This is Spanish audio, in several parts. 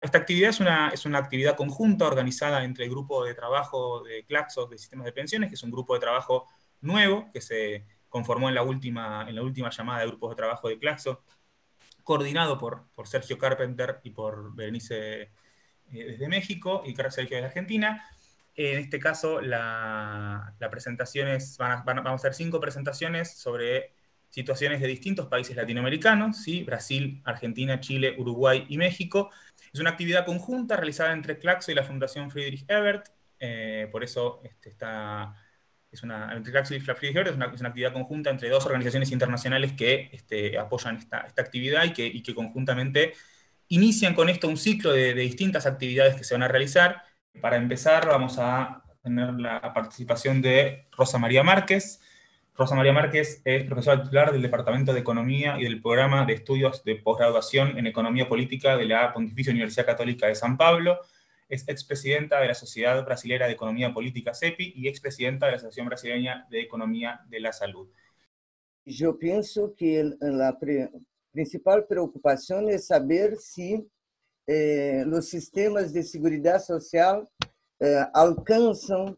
Esta actividad es una actividad conjunta organizada entre el grupo de trabajo de Claxos de Sistemas de Pensiones, que es un grupo de trabajo nuevo que se conformó en la última llamada de grupos de trabajo de Claxos, coordinado por Sergio Carpenter y por Berenice desde México y Sergio desde Argentina. En este caso, la presentación vamos a hacer 5 presentaciones sobre situaciones de distintos países latinoamericanos, ¿sí? Brasil, Argentina, Chile, Uruguay y México. Es una actividad conjunta realizada entre Claxo y la Fundación Friedrich Ebert, por eso entre Claxo y Friedrich Ebert es una actividad conjunta entre 2 organizaciones internacionales que apoyan esta actividad y que conjuntamente inician con esto un ciclo de distintas actividades que se van a realizar. Para empezar, vamos a tener la participación de Rosa María Márquez. Rosa María Márquez es profesora titular del Departamento de Economía y del Programa de Estudios de Posgraduación en Economía Política de la Pontificia Universidad Católica de San Pablo. Es expresidenta de la Sociedad Brasilera de Economía Política, CEPI, y expresidenta de la Asociación Brasileña de Economía de la Salud. Eu penso que a principal preocupação é saber se os sistemas de seguridade social alcançam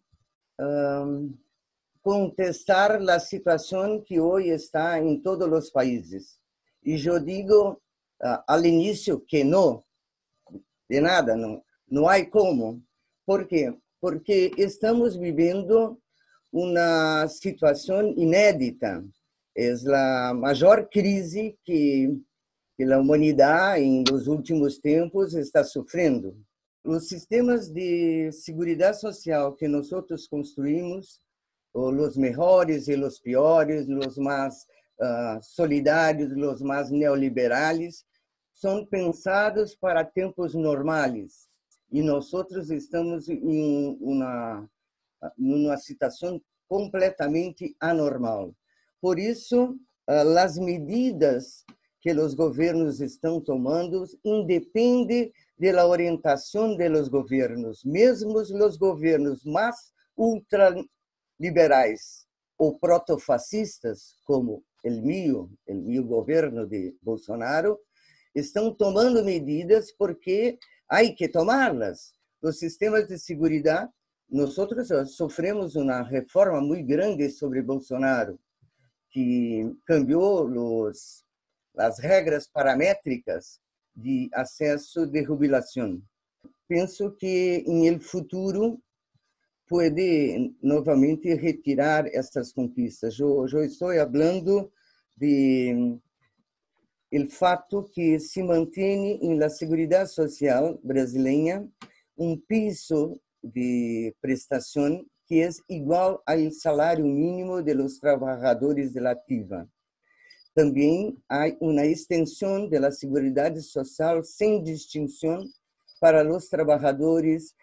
contestar a situação que hoje está em todos os países. E eu digo ao início que não, de nada, não há como. Por quê? Porque estamos vivendo uma situação inédita. É a maior crise que a humanidade, em los últimos tempos, está sofrendo. Os sistemas de seguridade social que nós construímos, os melhores e os piores, os mais solidários, os mais neoliberais, são pensados para tempos normais. E nós estamos em uma situação completamente anormal. Por isso, as medidas que os governos estão tomando independem da orientação dos governos. Mesmo os governos mais ultraliberais ou protofascistas, como o meu governo de Bolsonaro, estão tomando medidas porque há que tomá-las. Os sistemas de segurança, nós sofremos uma reforma muito grande sobre Bolsonaro, que cambiou as regras paramétricas de acesso de jubilação. Penso que em futuro pode novamente retirar estas conquistas. Eu estou falando de o fato que se mantém na Seguridade Social brasileira piso de prestação que é igual ao salário mínimo de los trabalhadores de la ativa. Também há uma extensão da Seguridade Social sem distinção para os trabalhadores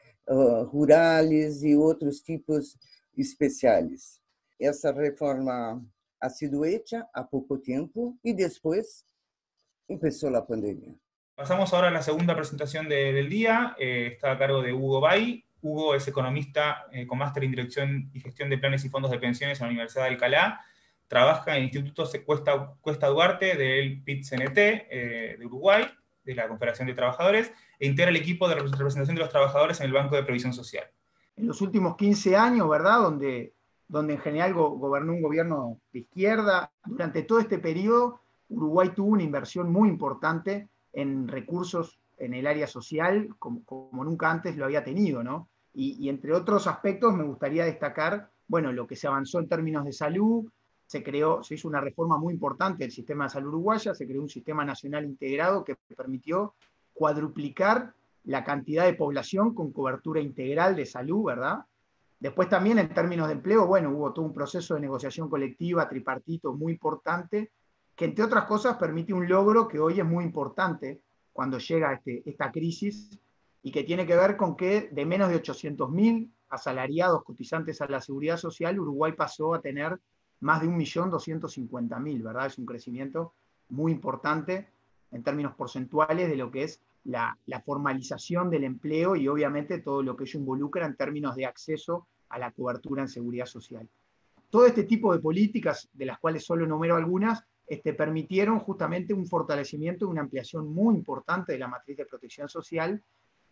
rurais e outros tipos especiais. Essa reforma ha sido hecha há pouco tempo e depois começou a pandemia. Pasamos ahora a la segunda presentación del día. Está a cargo de Hugo Bay. Hugo es economista con máster en Dirección y Gestión de Planes y Fondos de Pensiones en la Universidad de Alcalá. Trabaja en el Instituto Cuesta Duarte del PIT-CNT de Uruguay, de la Confederación de Trabajadores, e integra el equipo de representación de los trabajadores en el Banco de Previsión Social. En los últimos 15 años, ¿verdad?, donde en general gobernó un gobierno de izquierda, durante todo este periodo Uruguay tuvo una inversión muy importante en recursos en el área social, como nunca antes lo había tenido, ¿no? Y entre otros aspectos me gustaría destacar, bueno, lo que se avanzó en términos de salud. Se hizo una reforma muy importante del sistema de salud uruguaya, se creó un sistema nacional integrado que permitió cuadruplicar la cantidad de población con cobertura integral de salud, ¿verdad? Después también en términos de empleo, bueno, hubo todo un proceso de negociación colectiva, tripartito, muy importante, que entre otras cosas permite un logro que hoy es muy importante cuando llega esta crisis y que tiene que ver con que de menos de 800.000 asalariados cotizantes a la seguridad social, Uruguay pasó a tener más de 1.250.000, ¿verdad? Es un crecimiento muy importante en términos porcentuales de lo que es la formalización del empleo y obviamente todo lo que ello involucra en términos de acceso a la cobertura en seguridad social. Todo este tipo de políticas, de las cuales solo enumero algunas, permitieron justamente un fortalecimiento y una ampliación muy importante de la matriz de protección social,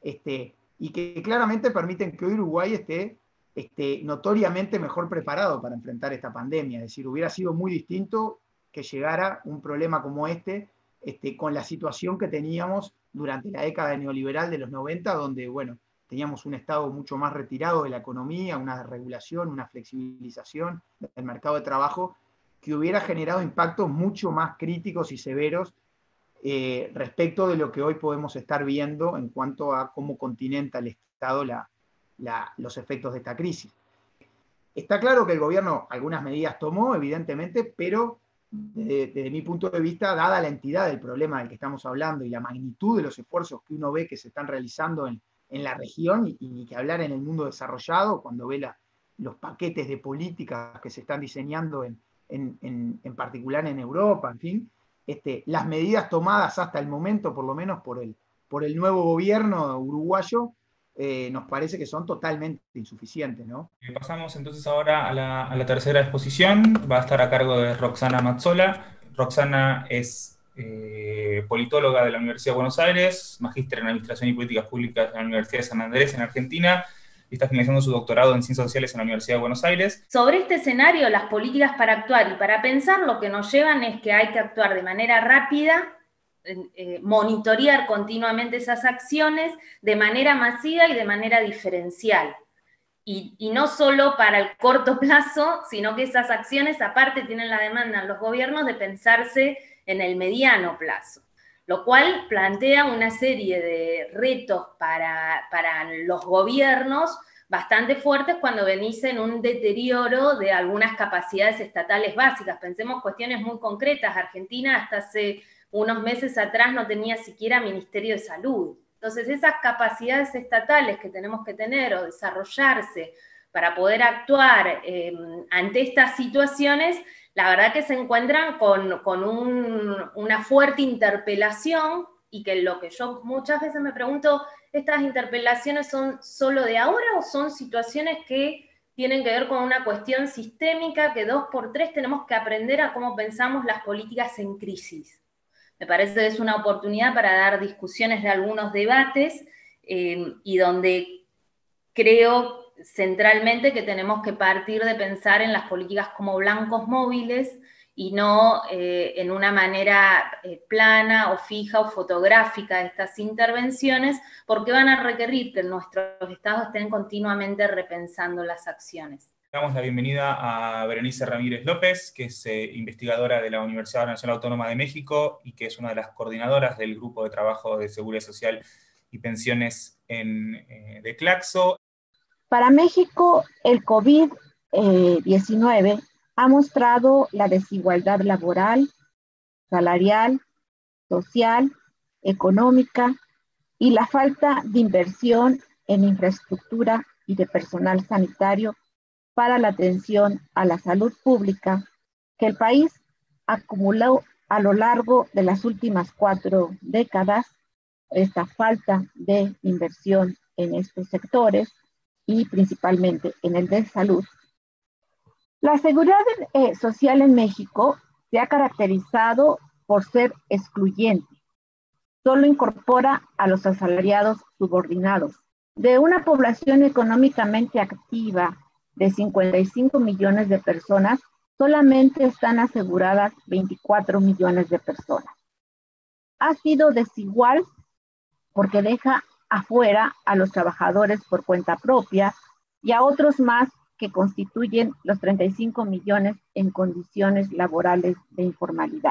y que claramente permiten que hoy Uruguay esté notoriamente mejor preparado para enfrentar esta pandemia. Es decir, hubiera sido muy distinto que llegara un problema como con la situación que teníamos durante la década neoliberal de los 90, donde, bueno, teníamos un Estado mucho más retirado de la economía, una regulación, una flexibilización del mercado de trabajo, que hubiera generado impactos mucho más críticos y severos respecto de lo que hoy podemos estar viendo en cuanto a cómo continenta el Estado los efectos de esta crisis. Está claro que el gobierno algunas medidas tomó, evidentemente, pero desde mi punto de vista, dada la entidad del problema del que estamos hablando y la magnitud de los esfuerzos que uno ve que se están realizando en la región, y ni que hablar en el mundo desarrollado, cuando ve los paquetes de políticas que se están diseñando en particular en Europa, en fin, las medidas tomadas hasta el momento, por lo menos por el nuevo gobierno uruguayo, nos parece que son totalmente insuficientes, ¿no? Pasamos entonces ahora a la tercera exposición. Va a estar a cargo de Roxana Mazzola. Roxana es politóloga de la Universidad de Buenos Aires, magíster en Administración y Políticas Públicas de la Universidad de San Andrés en Argentina, y está finalizando su doctorado en Ciencias Sociales en la Universidad de Buenos Aires. Sobre este escenario, las políticas para actuar y para pensar lo que nos llevan es que hay que actuar de manera rápida, monitorear continuamente esas acciones de manera masiva y de manera diferencial. Y no solo para el corto plazo, sino que esas acciones aparte tienen la demanda en los gobiernos de pensarse en el mediano plazo, lo cual plantea una serie de retos para los gobiernos bastante fuertes cuando venís en un deterioro de algunas capacidades estatales básicas. Pensemos cuestiones muy concretas. Argentina hasta hace unos meses atrás no tenía siquiera Ministerio de Salud. Entonces, esas capacidades estatales que tenemos que tener o desarrollarse para poder actuar ante estas situaciones, la verdad que se encuentran con una fuerte interpelación, y que lo que yo muchas veces me pregunto, ¿estas interpelaciones son solo de ahora o son situaciones que tienen que ver con una cuestión sistémica que 2x3 tenemos que aprender a cómo pensamos las políticas en crisis? Me parece que es una oportunidad para dar discusiones de algunos debates y donde creo centralmente que tenemos que partir de pensar en las políticas como blancos móviles y no en una manera plana o fija o fotográfica de estas intervenciones, porque van a requerir que nuestros estados estén continuamente repensando las acciones. Damos la bienvenida a Berenice Ramírez López, que es investigadora de la Universidad Nacional Autónoma de México y que es una de las coordinadoras del Grupo de Trabajo de Seguridad Social y Pensiones de Claxo. Para México, el COVID-19 ha mostrado la desigualdad laboral, salarial, social, económica y la falta de inversión en infraestructura y de personal sanitario para la atención a la salud pública que el país acumuló a lo largo de las últimas 4 décadas. Esta falta de inversión en estos sectores y principalmente en el de salud. La seguridad social en México se ha caracterizado por ser excluyente. Solo incorpora a los asalariados subordinados. De una población económicamente activa de 55 millones de personas, solamente están aseguradas 24 millones de personas. Ha sido desigual porque deja afuera a los trabajadores por cuenta propia y a otros más que constituyen los 35 millones en condiciones laborales de informalidad.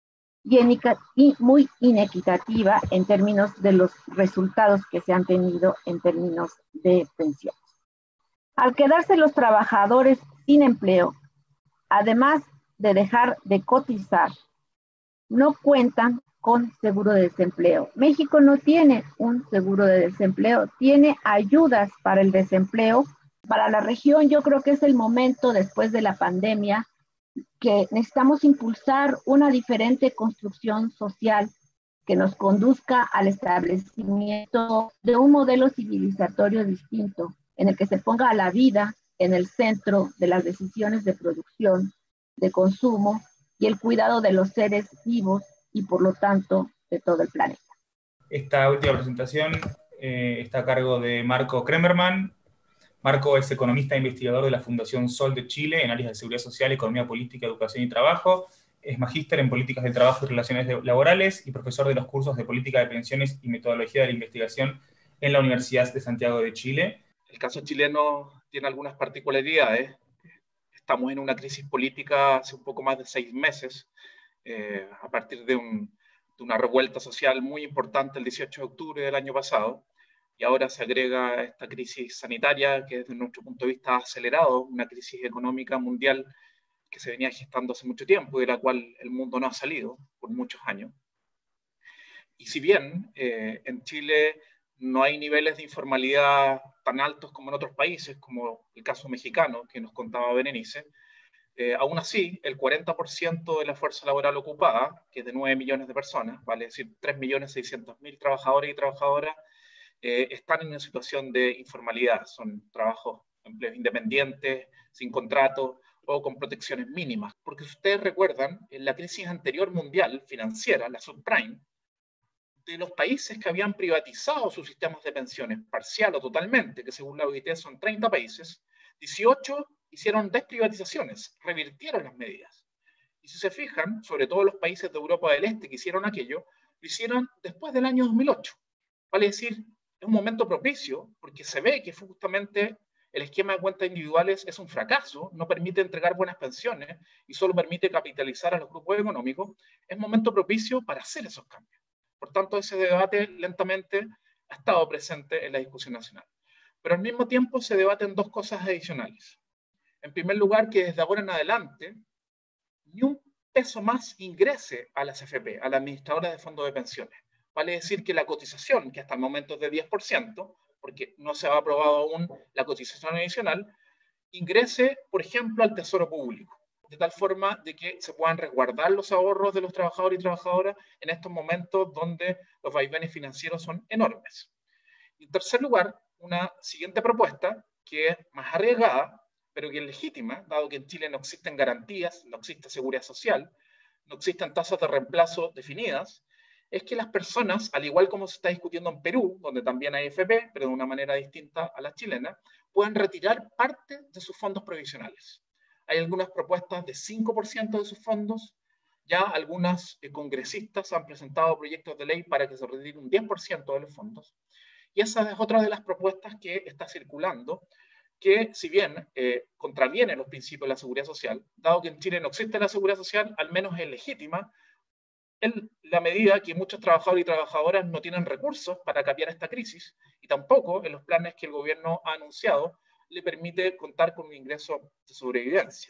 Y muy inequitativa en términos de los resultados que se han tenido en términos de pensiones. Al quedarse los trabajadores sin empleo, además de dejar de cotizar, no cuentan con seguro de desempleo. México no tiene un seguro de desempleo, tiene ayudas para el desempleo. Para la región, yo creo que es el momento después de la pandemia que necesitamos impulsar una diferente construcción social que nos conduzca al establecimiento de un modelo civilizatorio distinto, en el que se ponga a la vida en el centro de las decisiones de producción, de consumo y el cuidado de los seres vivos y por lo tanto de todo el planeta. Esta última presentación está a cargo de Marco Kremerman. Marco es economista e investigador de la Fundación Sol de Chile en áreas de seguridad social, economía política, educación y trabajo. Es magíster en políticas del trabajo y relaciones laborales y profesor de los cursos de política de pensiones y metodología de la investigación en la Universidad de Santiago de Chile. El caso chileno tiene algunas particularidades. Estamos en una crisis política hace un poco más de 6 meses, a partir de una revuelta social muy importante el 18 de octubre del año pasado, y ahora se agrega esta crisis sanitaria que desde nuestro punto de vista ha acelerado una crisis económica mundial que se venía gestando hace mucho tiempo y de la cual el mundo no ha salido por muchos años. Y si bien en Chile no hay niveles de informalidad tan altos como en otros países, como el caso mexicano que nos contaba Berenice, aún así, el 40% de la fuerza laboral ocupada, que es de 9 millones de personas, vale decir 3.600.000 trabajadores y trabajadoras, están en una situación de informalidad. Son trabajos, empleos independientes, sin contrato o con protecciones mínimas. Porque si ustedes recuerdan, en la crisis anterior mundial financiera, la subprime, de los países que habían privatizado sus sistemas de pensiones, parcial o totalmente, que según la OIT son 30 países, 18 hicieron desprivatizaciones, revirtieron las medidas. Y si se fijan, sobre todo los países de Europa del Este que hicieron aquello, lo hicieron después del año 2008. Vale decir, es un momento propicio, porque se ve que justamente el esquema de cuentas individuales es un fracaso, no permite entregar buenas pensiones y solo permite capitalizar a los grupos económicos. Es momento propicio para hacer esos cambios. Por tanto, ese debate lentamente ha estado presente en la discusión nacional. Pero al mismo tiempo se debaten dos cosas adicionales. En primer lugar, que desde ahora en adelante, ni un peso más ingrese a las AFP, a la administradora de fondos de pensiones. Vale decir que la cotización, que hasta el momento es de 10%, porque no se ha aprobado aún la cotización adicional, ingrese, por ejemplo, al Tesoro Público, de tal forma de que se puedan resguardar los ahorros de los trabajadores y trabajadoras en estos momentos donde los vaivenes financieros son enormes. Y en tercer lugar, una siguiente propuesta, que es más arriesgada, pero que es legítima, dado que en Chile no existen garantías, no existe seguridad social, no existen tasas de reemplazo definidas, es que las personas, al igual como se está discutiendo en Perú, donde también hay AFP, pero de una manera distinta a la chilena, puedan retirar parte de sus fondos provisionales. Hay algunas propuestas de 5% de sus fondos, ya algunas congresistas han presentado proyectos de ley para que se retire un 10% de los fondos, y esa es otra de las propuestas que está circulando, que si bien contraviene los principios de la seguridad social, dado que en Chile no existe la seguridad social, al menos es legítima, en la medida que muchos trabajadores y trabajadoras no tienen recursos para capear esta crisis, y tampoco en los planes que el gobierno ha anunciado le permite contar con un ingreso de sobrevivencia.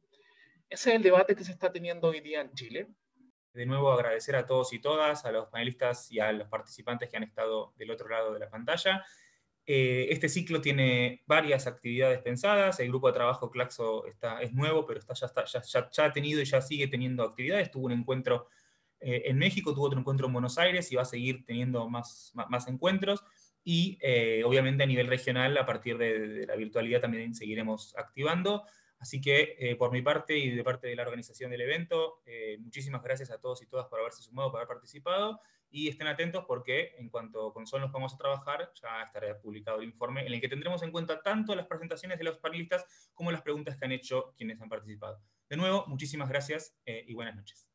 Ese es el debate que se está teniendo hoy día en Chile. De nuevo agradecer a todos y todas, a los panelistas y a los participantes que han estado del otro lado de la pantalla. Este ciclo tiene varias actividades pensadas. El grupo de trabajo Claxo es nuevo, pero ya ha tenido y ya sigue teniendo actividades. Tuvo un encuentro en México, tuvo otro encuentro en Buenos Aires y va a seguir teniendo más encuentros. Y obviamente a nivel regional, a partir de la virtualidad también seguiremos activando. Así que por mi parte y de parte de la organización del evento, muchísimas gracias a todos y todas por haberse sumado, por haber participado, y estén atentos porque en cuanto con Sol nos vamos a trabajar, ya estará publicado el informe en el que tendremos en cuenta tanto las presentaciones de los panelistas como las preguntas que han hecho quienes han participado. De nuevo, muchísimas gracias y buenas noches.